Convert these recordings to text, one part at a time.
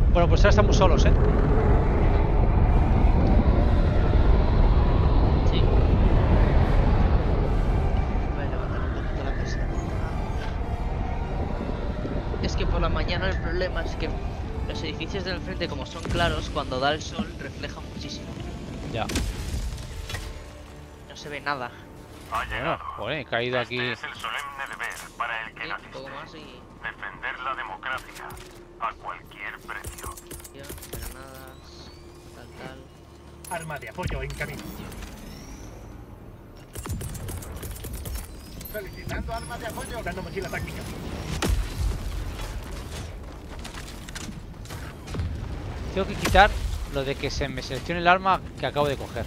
Bueno, pues ahora estamos solos, ¿eh? Sí. Voy a levantar un poquito la casa. Es que por la mañana el problema es que los edificios del frente, como son claros, cuando da el sol refleja muchísimo. Ya. No se ve nada. Bueno, joder, he caído aquí. Este es el solemne deber para el que Sí, un naciste. poco más y... Defender la democracia a cualquier precio. granadas, tal. Arma de apoyo en camino. Solicitando arma de apoyo. Dando mochila táctica. Tengo que quitar lo de que se me seleccione el arma que acabo de coger.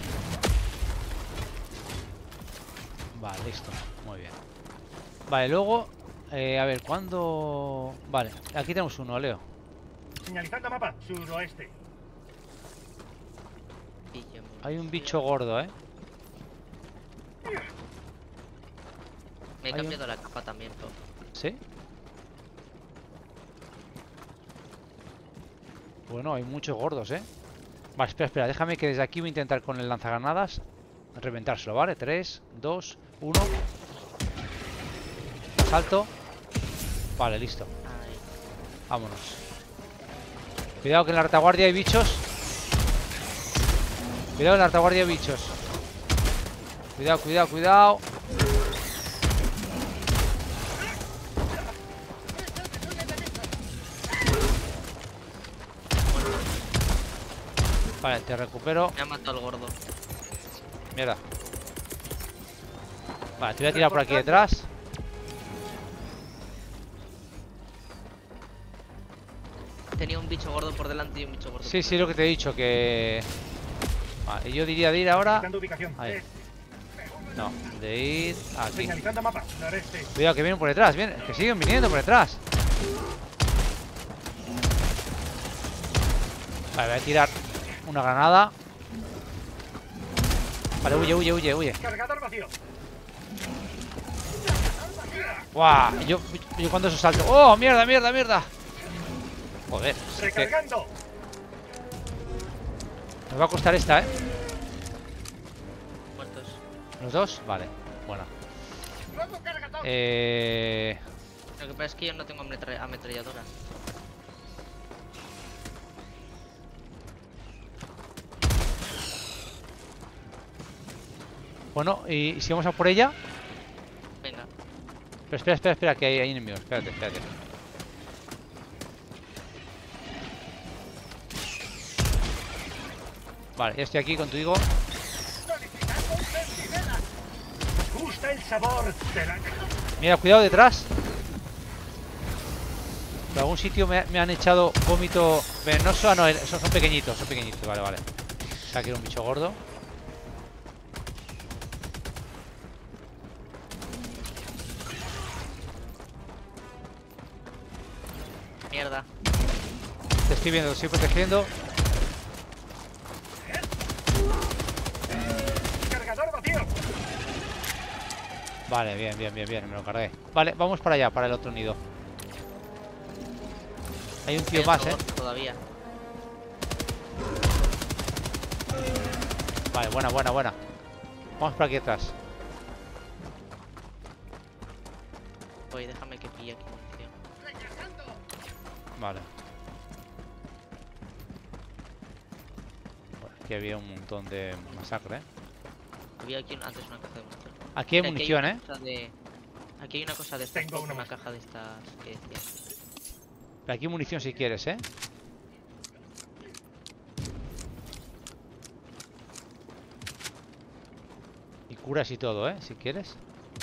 Vale, listo. Muy bien. Vale, luego... a ver, ¿cuándo...? Vale, aquí tenemos uno, Leo. Señalizando mapa. Suroeste. Hay un bicho gordo, ¿eh? Me he Hay cambiado la capa también, pero... ¿Sí? Bueno, hay muchos gordos, ¿eh? Vale, espera, espera, déjame que desde aquí voy a intentar con el lanzagranadas reventárselo, ¿vale? 3, 2, 1. Salto. Vale, listo. Ay, Vámonos. Cuidado que en la retaguardia hay bichos. Cuidado en la retaguardia hay bichos. Cuidado, cuidado, cuidado. Vale, te recupero. me ha matado el gordo. Mierda. Vale, te voy a tirar por aquí detrás. Tenía un bicho gordo por delante y un bicho gordo Sí, por sí, lo que te he dicho, que... Vale, yo diría de ir ahora... Dando ubicación. Ahí. Este. No, de ir aquí. Señalizando mapa. Noreste. Cuidado que vienen por detrás, vienen, que siguen viniendo por detrás. Vale, voy a tirar una granada. Vale, huye, huye, huye, huye. Cargador vacío. ¡Guau! Yo cuando eso salto. ¡Oh, mierda, mierda, mierda! Joder, es que Recargando. nos va a costar esta, ¿eh? muertos. ¿Los dos? Vale, bueno. Nuevo cargador. Lo que pasa es que yo no tengo ametralladora. Bueno, y si vamos a por ella. Venga. Pero espera, espera, espera, que hay enemigos. Espérate, espérate. Vale, ya estoy aquí contigo. Solicitando un centinela. Nos gusta el sabor de la... Mira, cuidado detrás. Por algún sitio me han echado vómito venenoso. Ah, no, son pequeñitos, son pequeñitos. Vale, vale. O sea, que era un bicho gordo. Mierda. Te estoy viendo, te estoy protegiendo. Cargador vacío. Vale, bien, bien, bien, bien, me lo cargué. Vale, vamos para allá, para el otro nido. Hay un tío Hay más, otro ¿eh? gordo todavía. Vale, buena, buena, buena. Vamos por aquí atrás. Oye, déjame que pille aquí munición. Vale. Bueno, aquí había un montón de masacre, ¿eh? Había aquí antes una caja de munición. Aquí hay Mira, munición, ¿eh? Aquí hay una cosa de estas. Tengo una Una más. caja de estas que decía. Pero aquí hay munición si quieres, ¿eh? Y curas y todo, ¿eh? Si quieres.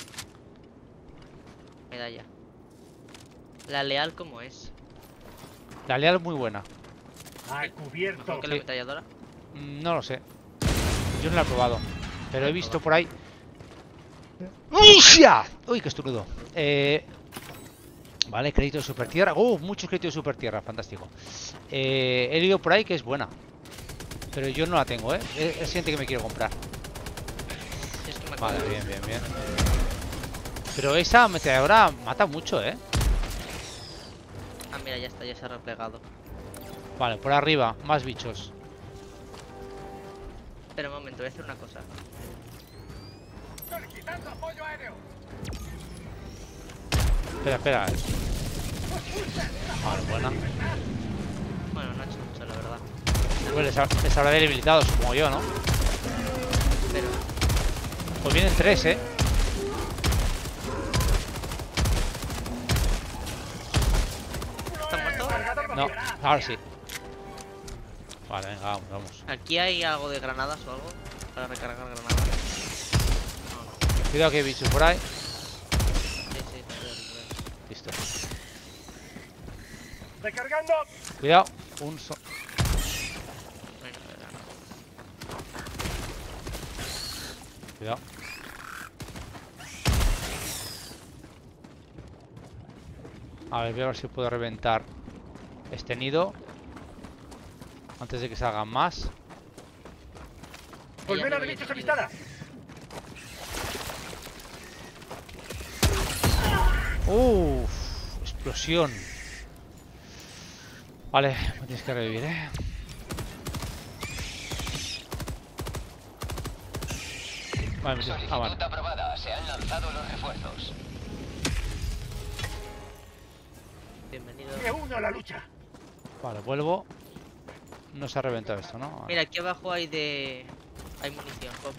Medalla. La leal como es. La leal es muy buena. A cubierto. Mejor que la Sí. ametralladora. No lo sé. Yo no la he probado. Pero he visto por ahí. ¡Usia! Uy, qué estornudo. Vale, crédito de super tierra. Muchos créditos de super tierra, fantástico. He leído por ahí que es buena. Pero yo no la tengo, ¿eh? Es gente que me quiero comprar. Si es que me Vale, acuerdo. bien, bien, bien. Pero esa ametralladora mata mucho, ¿eh? Ah, mira, ya está, ya se ha replegado. Vale, por arriba, más bichos. Espera un momento, voy a hacer una cosa. Solicitando apoyo aéreo. Espera, espera. Vale, buena. Bueno, no ha hecho mucho, la verdad. Pues les habrá debilitados como yo, ¿no? Pero Pues vienen 3, ¿eh? ¿está muerto? Cargador No, vacío. ahora sí. Vale, venga, vamos, vamos. ¿Aquí hay algo de granadas o algo? Para recargar granadas. Cuidado que hay bichos por ahí. Sí, sí, por Listo. Recargando. Cuidado. ahí. Bueno, granada. Cuidado. A ver, voy a ver si puedo reventar este nido antes de que salgan más. Colmena no de me bichos he avistada. Uff, explosión. Vale, me tienes que revivir, ¿eh? Vale, me tienes... vale. Solicitud aprobada. Se han lanzado los refuerzos. Bienvenido. Me uno a la lucha. Vale, vuelvo. No se ha reventado esto, ¿no? Mira, aquí abajo hay de... hay munición, Pop.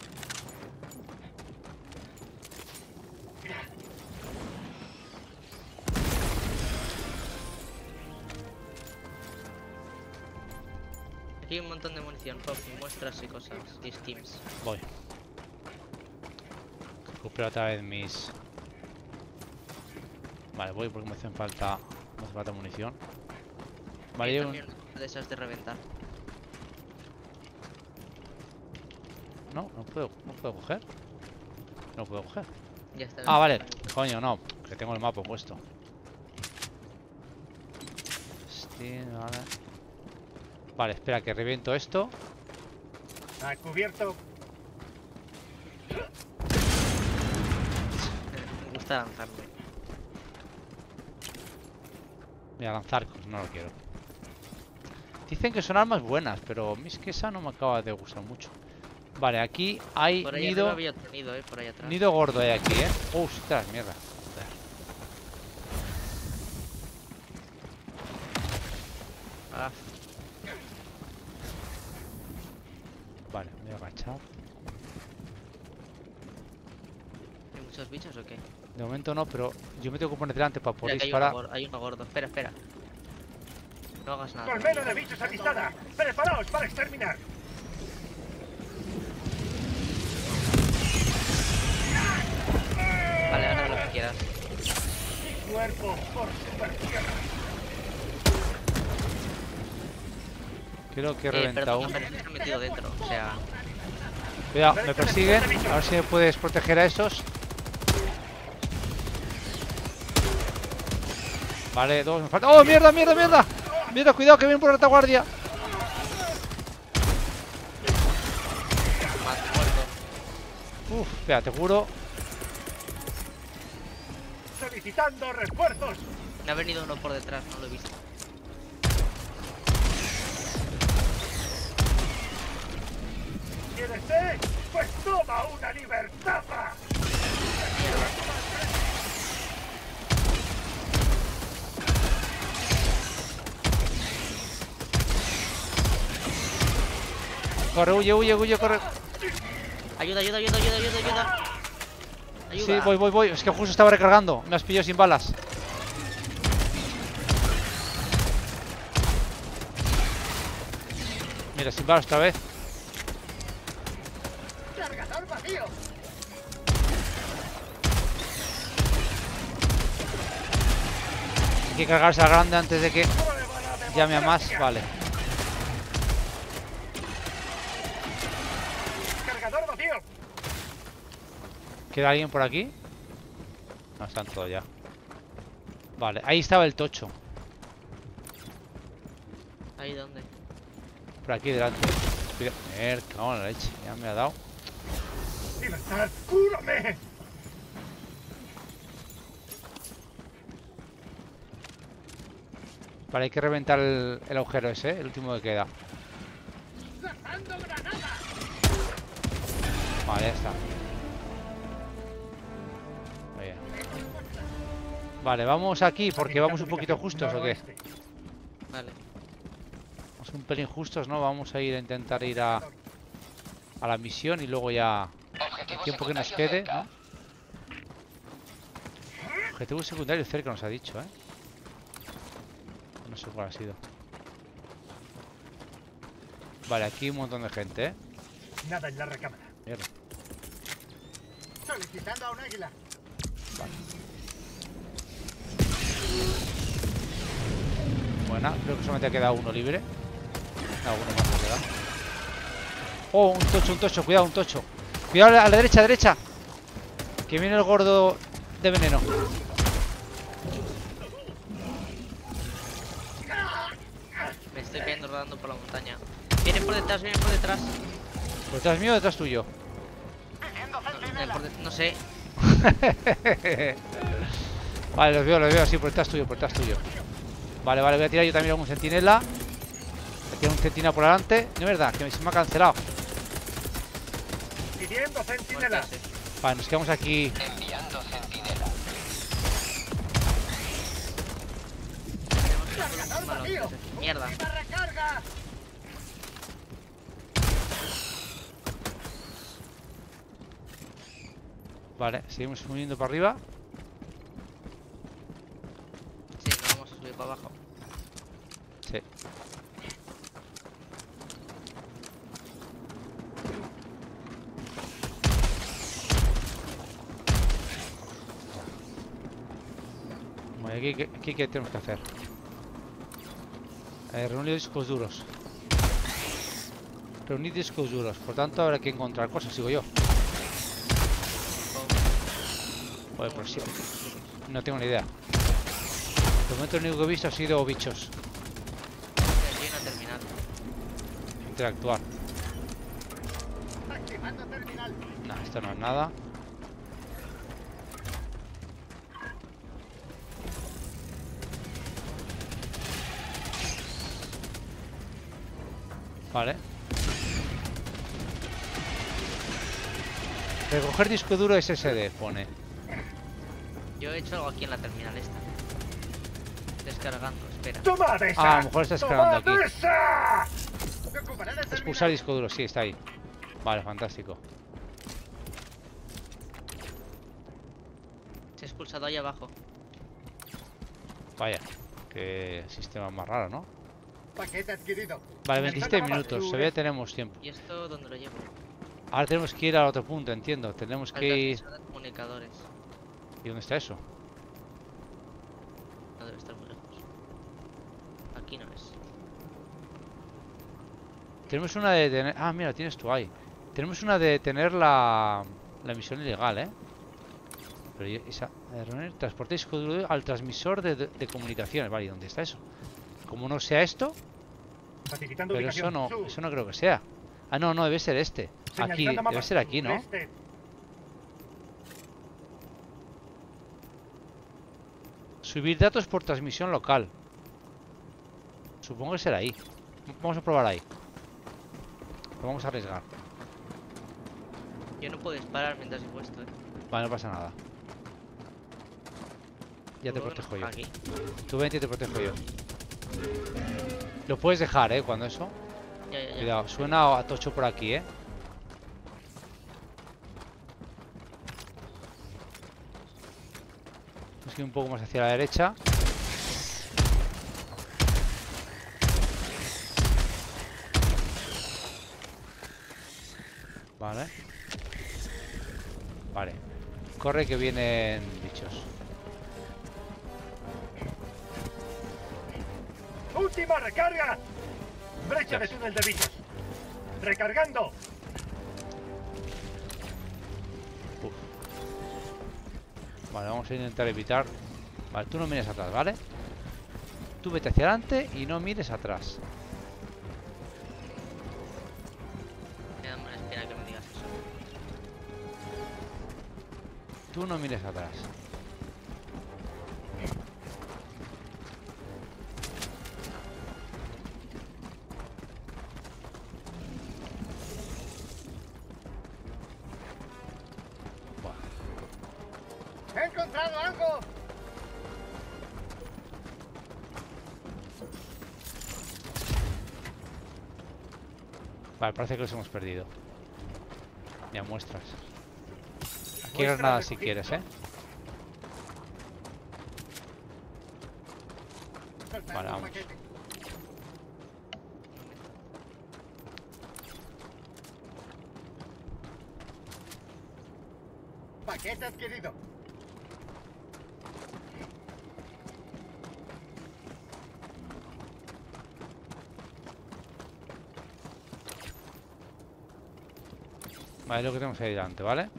Aquí hay un montón de munición, Pop, y muestras y cosas, y steams. Voy. Recupero otra vez mis... Vale, voy porque me hacen falta... Me hace falta munición. Vale, Y hay un... también de esas de reventar. No, no puedo coger. No puedo coger. Ya está. Ah, vale. Coño, no. Que tengo el mapa puesto. Steam, vale. Vale, espera que reviento esto. Ha cubierto. Me gusta lanzarme. Voy a lanzar, no lo quiero. Dicen que son armas buenas, pero a mí es que esa no me acaba de gustar mucho. Vale, aquí hay Por ahí arriba nido. había otro nido, por ahí atrás. Nido gordo hay aquí, Ostras, mierda. Joder. Ah, Vale, me voy a agachar. ¿hay muchos bichos o qué? De momento no, pero yo me tengo que poner delante para poder Mira, que disparar. hay uno gordo. Espera, espera. No hagas nada. Colmena de bichos avistada. Preparaos para exterminar. Vale, haz lo que quieras. Mi cuerpo por super tierra. Creo que he reventado Perdón, uno. me he metido dentro. O sea, Cuidado, me persiguen. A ver si me puedes proteger a esos. Vale, dos me faltan. ¡Oh, mierda, mierda, mierda! Mierda, cuidado que vienen por la retaguardia. muerto. Uf, espera, te juro. Solicitando refuerzos. Me ha venido uno por detrás, no lo he visto. ¿Quieres té? Pues toma una libertaza. Corre, huye, huye, huye, corre. Ayuda, ayuda, ayuda, ayuda, ayuda, ayuda. Ayuda. Sí, voy. Es que justo estaba recargando. Me has pillado sin balas. Mira, sin balas otra vez. Cargador vacío. Hay que cargarse al grande antes de que Prueba de llame a más. democracia. Vale. Cargador vacío. ¿Queda alguien por aquí? No, están todos ya. Vale, ahí estaba el tocho. ¿Ahí dónde? Por aquí delante. Cuidado. Cago en la leche. Ya me ha dado. Libertad, cúrame. Vale, hay que reventar el agujero ese, el último que queda. ¡Lanzando granada! Vale, ya está. Muy bien. Vale, vamos aquí porque vamos un poquito justos, ¿o qué? Noroeste. Vale. Vamos un pelín justos, ¿no? Vamos a ir a intentar ir a la misión y luego ya... El Objetivo tiempo que nos secundario quede, cerca. ¿no? Objetivo secundario cerca nos ha dicho, ¿eh? No sé cuál ha sido. Vale, aquí un montón de gente, ¿eh? Nada en la recámara. Mierda. Solicitando a un águila. Buena, creo que solamente ha quedado uno libre. No, uno más ha quedado. Oh, un tocho, cuidado, un tocho. Cuidado a la derecha, derecha. Que viene el gordo de veneno. Me estoy cayendo rodando por la montaña. Vienen por detrás, vienen por detrás. ¿Por detrás mío o detrás tuyo? No sé. Vale, los veo, sí, por detrás tuyo, por detrás tuyo. Vale, vale, voy a tirar yo también algún centinela. Voy a tirar un centinela por delante. No es verdad, que se me ha cancelado. Pidiendo centinela. Muertos, Vale, nos quedamos aquí. Enviando centinela. ¡Cargador vacío! Mierda. ¡Última recarga! Vale, seguimos subiendo para arriba. Sí, no vamos a subir para abajo. Sí. Bueno, aquí ¿qué tenemos que hacer? Reunir discos duros. Reunir discos duros. Por tanto, habrá que encontrar cosas, sigo yo. Joder, por sí. No tengo ni idea. De momento lo único que he visto ha sido bichos. Aquí hay una terminal. Interactuar. Activando terminal. No, esto no es nada. Vale. Recoger disco duro SSD, pone. Yo he hecho algo aquí en la terminal esta. Descargando, espera. ¡Tomad esa! Ah, a lo mejor está descargando aquí. ¡Tomad esa! Ocuparé de Expulsar terminal. disco duro, sí, está ahí. Vale, fantástico. Se ha expulsado ahí abajo. Vaya, qué sistema más raro, ¿no? Paquete adquirido. Vale, 27 Finalizando minutos, la se ve que tenemos tiempo. ¿Y esto dónde lo llevo? Ahora tenemos que ir al otro punto, entiendo. Tenemos Al que ir... transmisor de comunicadores. ¿Y dónde está eso? No debe estar muy lejos. Aquí no es. Tenemos una de tener... Ah, mira, tienes tú ahí. Tenemos una de tener la misión ilegal, ¿eh? Pero esa... reunir, transporte disco duro al transmisor de comunicaciones. Vale, ¿y dónde está eso? Como no sea esto... Facilitando Pero ubicación. eso no creo que sea. Ah, no, debe ser este. Aquí, Señalizando mapa. debe ser aquí, ¿no? Este. Subir datos por transmisión local. Supongo que será ahí. Vamos a probar ahí. Lo vamos a arriesgar. Yo no puedo disparar mientras he puesto, Vale, no pasa nada. Ya te Luego protejo no- yo. Aquí. Tú vente y te protejo yo. Lo puedes dejar, cuando eso. Ya. Cuidado, suena a tocho por aquí, Vamos a ir un poco más hacia la derecha. Vale. Vale. Corre que vienen bichos. ¡Última recarga! Brecha de Dios. túnel de bichos. Recargando. Uf. Vale, vamos a intentar evitar. Vale, tú no mires atrás, ¿vale? Tú vete hacia adelante y no mires atrás. Me da mala espera que me digas eso. Tú no mires atrás. encontrado algo! Vale, parece que los hemos perdido. Ya muestras. Aquí Muestra granadas si recogido. quieres, ¿eh? Soltar Vale, un vamos. paquete. Paquete adquirido. Vale, lo que tenemos ahí delante, ¿vale?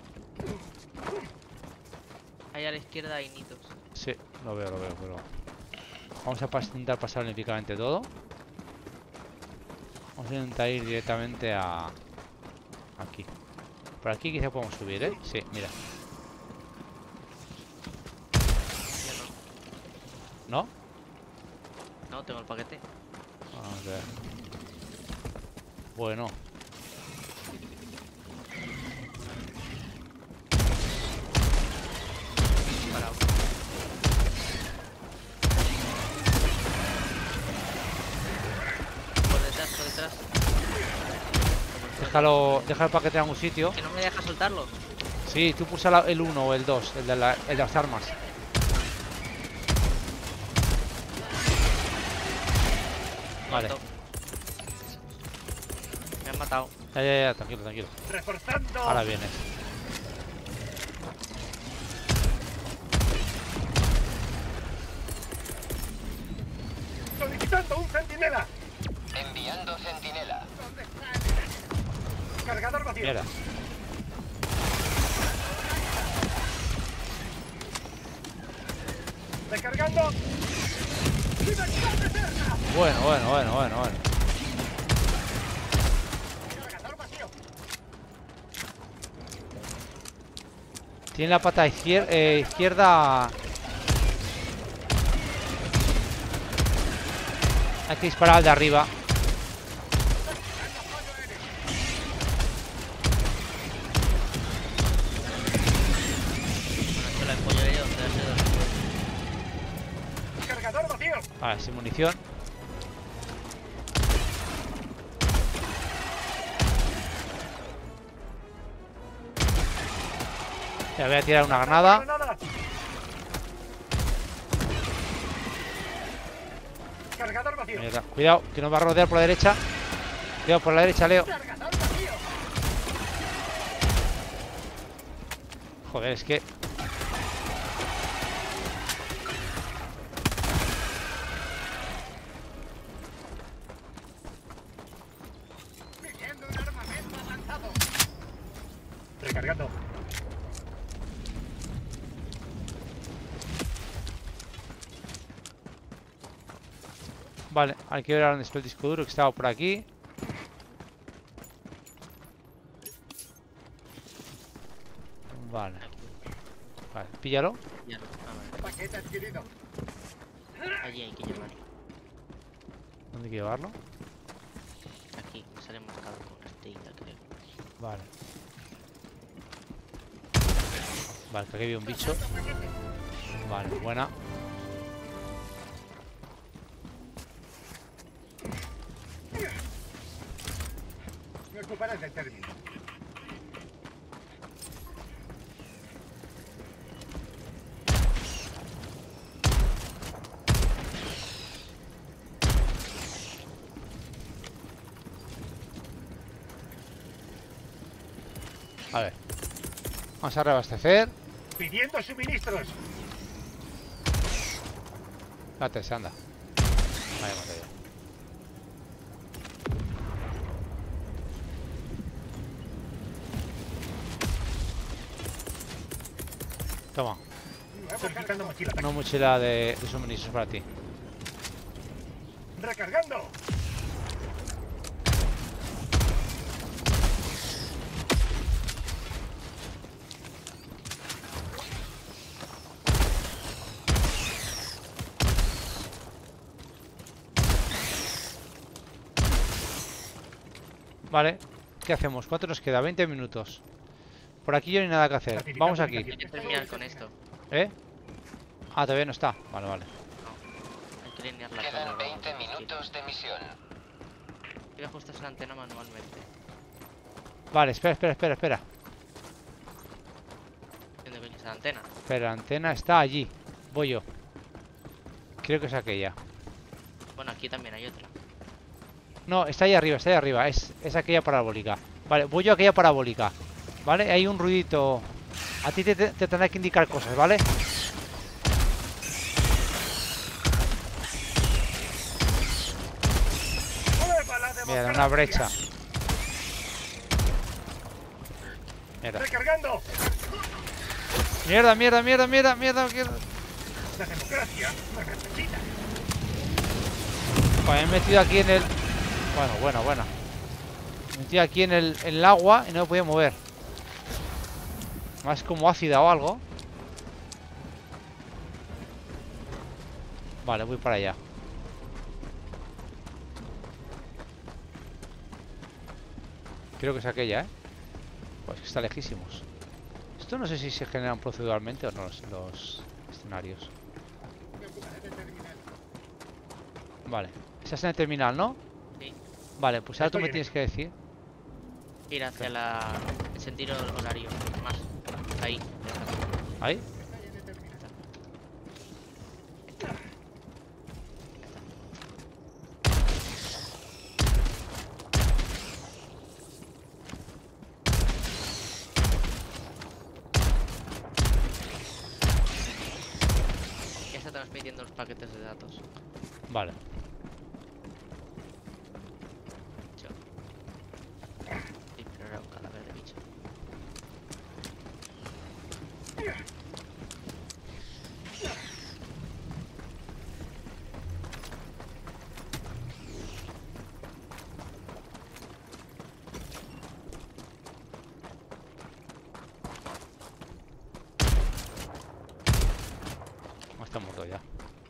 Ahí a la izquierda hay nitos. Sí, lo veo, pero... Vamos a intentar pasar olímpicamente todo. Vamos a intentar ir directamente a... Aquí. Por aquí quizá podemos subir, ¿eh? Sí, mira. Yo ¿No? no. No, tengo el paquete. Vamos a ver. Bueno. Parado. Por detrás, por detrás. Deja el paquete en algún sitio. Que no me deja soltarlo. Sí, tú pulsa el 1 o el 2, el de las armas. Vale. Muerto. Me han matado. Ya, tranquilo. Reforzando. Ahora vienes. Solicitando un centinela. Enviando centinela. ¿Dónde está? Cargador vacío. Mierda. Recargando. ¡Libertad de cerca! Bueno. Cargador vacío. Tiene la pata izquierda. Hay que disparar al de arriba. Bueno, esto la empollaré yo, donde ha sido. Cargador vacío. Vale, sin munición. Le voy a tirar una granada. Cargador vacío. Mierda. Cuidado, que nos va a rodear por la derecha. Cuidado por la derecha, Leo. Cargador vacío. Joder, es que... Pidiendo un armamento avanzado. Recargando. Vale, hay que ver ahora dónde está el disco duro, que estaba por aquí. Vale. Vale, píllalo. Ya no. Ah, Paquete adquirido. vale. Allí hay que llevar. ¿Dónde hay que llevarlo? Aquí, sale marcado con astilla, creo. Vale. Vale, que aquí había un bicho. Vale, buena. Me ocuparé del término. A ver. Vamos a reabastecer. Pidiendo suministros. Espérate, se anda. Vale, vamos allá. Toma, Solicitando mochila. una mochila de suministros para ti. Recargando. Vale, ¿qué hacemos? ¿Cuánto nos queda? 20 minutos. Por aquí ya no hay nada que hacer. Vamos aquí. Hay que terminar con esto. ¿Eh? Ah, todavía no está. Vale, vale. Hay que alinear la Quedan cámara. 20 minutos de misión. Voy a ajustar la antena manualmente. Vale, espera. ¿Dónde coño está la antena? Espera, la antena está allí. Voy yo. Creo que es aquella. Bueno, aquí también hay otra. No, está ahí arriba, es aquella parabólica. Vale, voy yo a aquella parabólica. Vale, hay un ruidito. A ti te tendrá que indicar cosas, ¿vale? ¡Prueba la Mira, democracia! una brecha. Mierda. ¡Recargando! Mierda. La democracia me necesita. Pues me he metido aquí en el... Bueno. Me he metido aquí en el agua y no me podía mover. Más como ácida o algo. Vale, voy para allá. Creo que es aquella, ¿eh? Pues que está lejísimos. Esto no sé si se generan proceduralmente o no los escenarios. Vale. Esa es en el terminal, ¿no? Sí. Vale, pues ahora tú Estoy me en tienes que decir. Ir hacia el sentido horario. Más. Ahí. ¿Ahí? Ya está transmitiendo los paquetes de datos. Vale. Bicho. Sí, pero era un cadáver de bicho. No está muerto ya.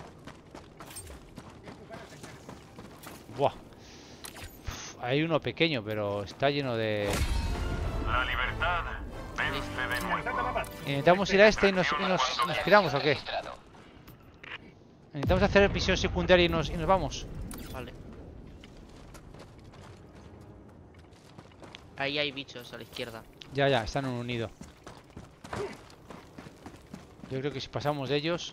Buah. Hay uno pequeño, pero está lleno de... La libertad vence de Lanzando la nuevo. mano. ¿Intentamos ir a este y nos piramos o qué? Registrado. ¿Intentamos hacer misión secundaria y nos vamos? Vale. Ahí hay bichos a la izquierda. Ya, están en un nido. Yo creo que si pasamos de ellos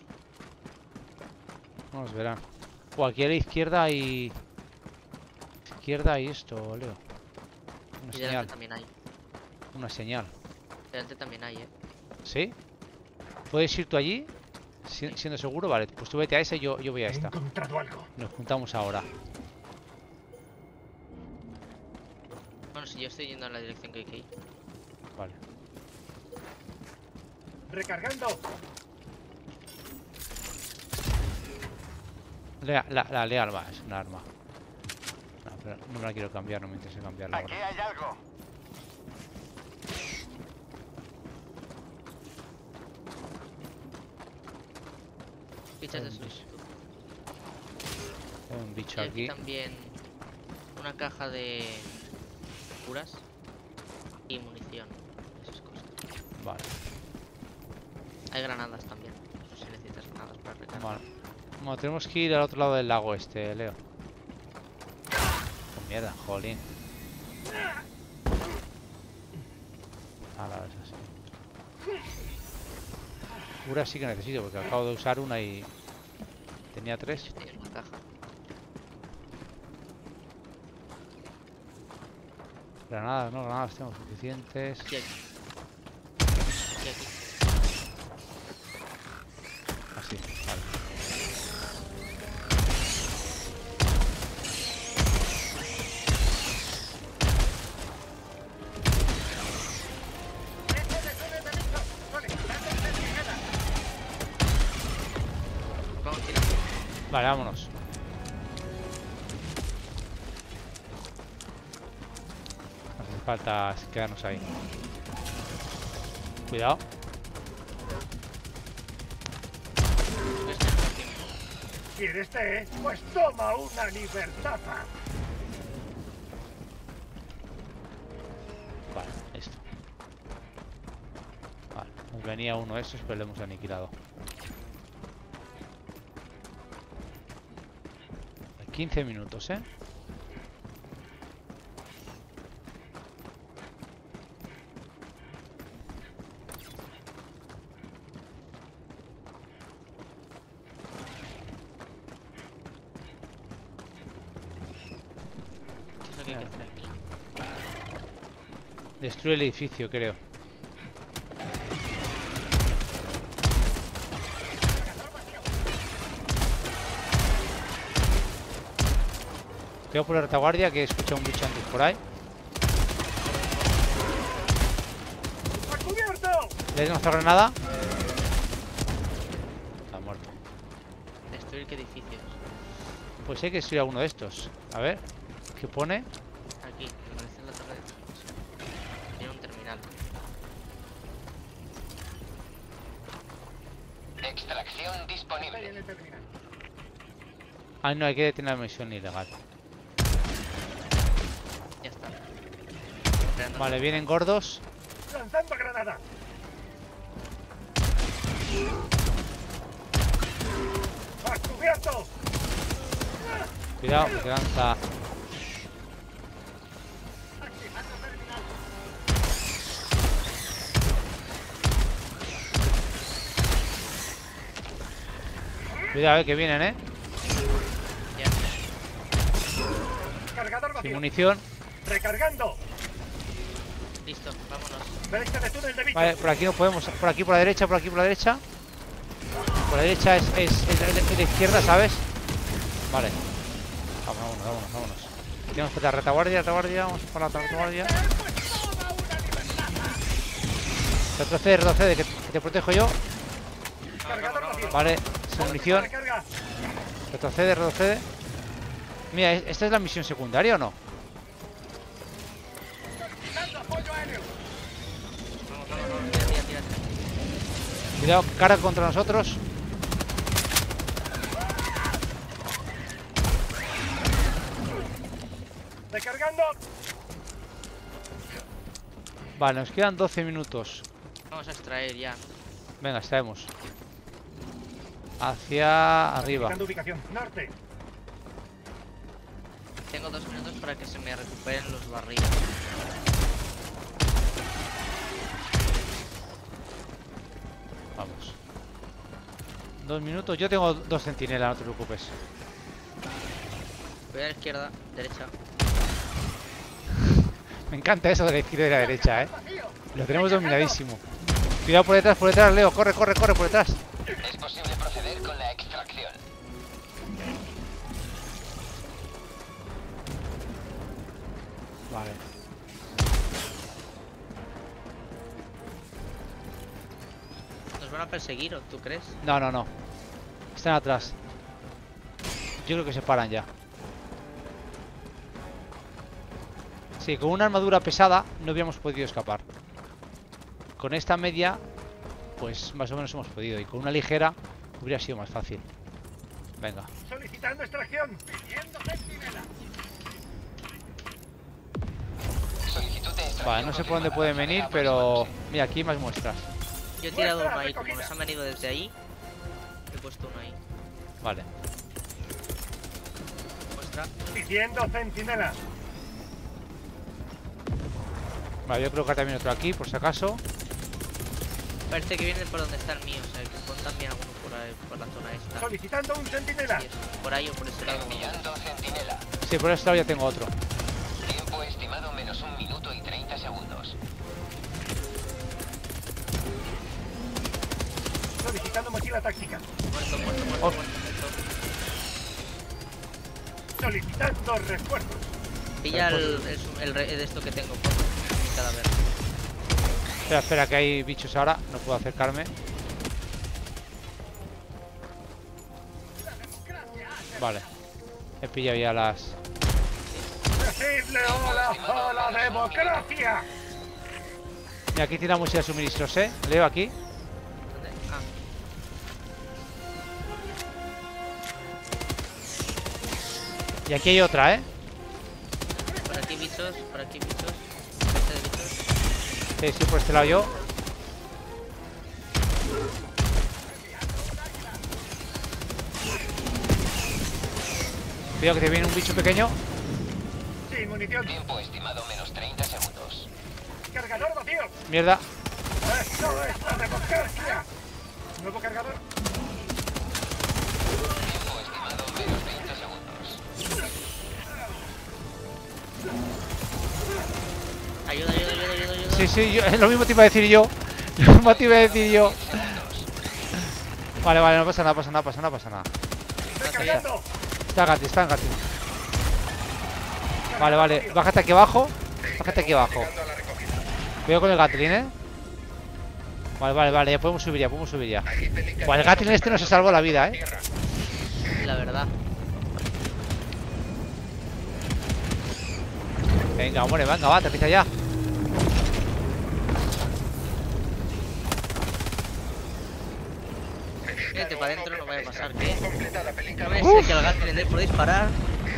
no nos verán. O aquí a la izquierda hay... Izquierda hay esto, Leo. Una Y señal. delante también hay. Una señal. Delante también hay, ¿Sí? ¿Puedes ir tú allí? Siendo seguro, vale. Pues tú vete a ese y yo voy a He esta. encontrado algo. Nos juntamos ahora. Bueno, si yo estoy yendo en la dirección que hay que ir. Vale. Recargando. La leal va, es un arma. No, pero no me la quiero cambiar, no me interesa cambiarla Aquí ahora. hay algo. Bichos de Un esos. bicho. Hay un bicho Y aquí aquí. también una caja de curas y munición. Esas cosas. Vale. Hay granadas también. No sé si necesitas granadas para recargar. Vale. Bueno, tenemos que ir al otro lado del lago este, Leo. Oh, mierda, jolín. Ah, la verdad, sí. Cura sí que necesito, porque acabo de usar una y... Tenía 3. Estoy en la caja. Granadas, no, granadas tengo suficientes. Y aquí. Y aquí. Así, vale. Vamos, tira. Vale, vámonos. No hace falta quedarnos ahí. Cuidado. Puedes tener más tiempo. ¿Quieres té? Pues toma una libertaza. Vale, listo. Vale, un venía uno de estos, pero lo hemos aniquilado. 15 minutos, ¿eh? ¿Qué es lo que hay que hacer aquí? Destruye el edificio, creo. Quedo por la retaguardia, que he escuchado un bicho antes por ahí. ¡A cubierto! ¿Le he lanzado granada? Está muerto. Destruir qué edificios. Pues hay que destruir a uno de estos. A ver, ¿qué pone? Aquí, me parece en la torre de transmisión. Tiene un terminal. Extracción Ahí en disponible. el terminal. Ah, no, hay que detener la misión ilegal. Ya está. Creando- Vale, vienen gordos. ¡Lanzando granada! ¡A cubierto! Cuidado, que lanza. Activando terminal. Cuidado, que vienen, Ya. Cargador Sin vacío. munición. Recargando. Listo, vámonos. Derecha de túnel de bicho. Vale, por aquí no podemos. Por aquí por la derecha, por aquí por la derecha. Por la derecha es la izquierda, ¿sabes? Vale. Vámonos. Tenemos que la retaguardia, vamos por la retaguardia. Retrocede, que te protejo yo. Cargador vacío. Vale, sin munición. Recarga. Retrocede. Mira, ¿esta es la misión secundaria o no? Dando apoyo aéreo. Vamos, tira. Cuidado, carga contra nosotros. Recargando. Vale, nos quedan 12 minutos. Vamos a extraer ya. Venga, extraemos. Hacia arriba. Buscando ubicación. Norte. Tengo 2 minutos para que se me recuperen los barriles. Vamos. 2 minutos. Yo tengo 2 centinelas, no te preocupes. Voy a la izquierda, derecha. Me encanta eso de la izquierda y la derecha, ¿eh? Lo tenemos dominadísimo. Cuidado por detrás, Leo. Corre por detrás. Es posible proceder con la extracción. Vale. ¿Nos van a perseguir o tú crees? No. Están atrás. Yo creo que se paran ya. Sí, con una armadura pesada no habíamos podido escapar. Con esta media, pues más o menos hemos podido. Y con una ligera hubiera sido más fácil. Venga. Solicitando extracción. Pidiendo centinela. Solicitud de extracción. Vale, no sé por dónde confirmada. pueden venir, pero... Mira, aquí hay más muestras. Yo he tirado Muestra uno ahí, como recogida. nos han venido desde ahí. He puesto uno ahí. Vale. Muestra. Pidiendo centinela. Vale, yo creo que también otro aquí, por si acaso. Parece que vienen por donde está el mío, o sea, que pon también alguno por ahí, por la zona esta. Solicitando un centinela. Sí, eso, por ahí o por ese lado. Enviando centinela. Sí, por este lado ya tengo otro. Tiempo estimado menos 1 minuto y 30 segundos. Solicitando mochila táctica. Oh. Muerto. Solicitando refuerzos. Pilla el de esto que tengo, por mi cadáver. Espera, que hay bichos ahora. No puedo acercarme. Vale. He pillado ya las... Decirle hola a la democracia. Mira, aquí tiramos ya suministros, ¿eh? Leo aquí. ¿Dónde? Ah, Y aquí hay otra, ¿eh? por aquí bichos, por aquí bichos. Este de bichos. Sí, por este lado yo. Cuidado que te viene un bicho pequeño. Sí, munición. Tiempo estimado menos 30 segundos. Cargador vacío. Mierda. Esto es la democracia. Nuevo cargador. Tiempo estimado menos 20 segundos. Ayuda, ayuda, ayuda, ayuda, ayuda. Sí, sí, lo mismo te iba a decir yo. Lo mismo te iba a decir yo. Vale, vale, no pasa nada, pasa nada, pasa nada, pasa nada. Recargando. Está Gatti, está en Gatti. Vale, vale, bájate aquí abajo. Bájate aquí abajo. Cuidado con el Gatling, Vale, vale, vale, ya podemos subir ya, podemos subir ya. Pues el Gatling este no se salvó la vida, La verdad. Venga, hombre, venga, va, aterriza ya. Vete para adentro, no vaya a pasar que... No vaya a ser que al gato le dé por disparar.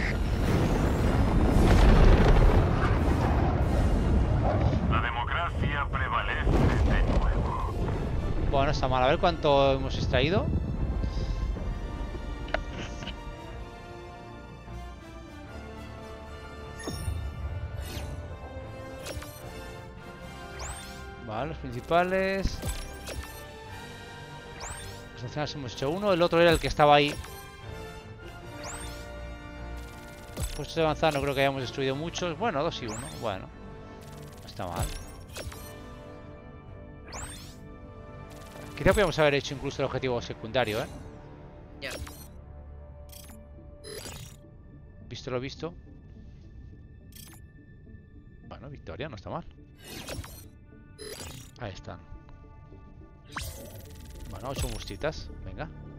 La democracia prevalece de nuevo. Bueno, no está mal, a ver cuánto hemos extraído. Vale, los principales. Los nacionales hemos hecho uno, el otro era el que estaba ahí. Puestos de avanzar no creo que hayamos destruido muchos. Bueno, 2 y 1, bueno. No está mal. Quizá podríamos haber hecho incluso el objetivo secundario, Ya. Visto lo visto. Bueno, victoria, no está mal. Ahí están. Bueno, 8 mustitas, venga.